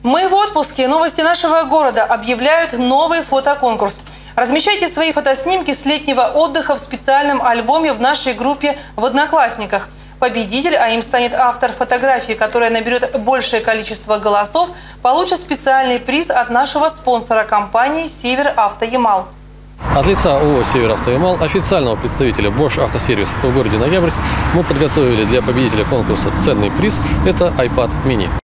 Мы в отпуске. Новости нашего города объявляют новый фотоконкурс. Размещайте свои фотоснимки с летнего отдыха в специальном альбоме в нашей группе в Одноклассниках. Победитель, а им станет автор фотографии, которая наберет большее количество голосов, получит специальный приз от нашего спонсора компании «Северавтоямал». От лица ООО «Северавтоямал», официального представителя Bosch Автосервис в городе Ноябрьск, мы подготовили для победителя конкурса ценный приз – это iPad mini.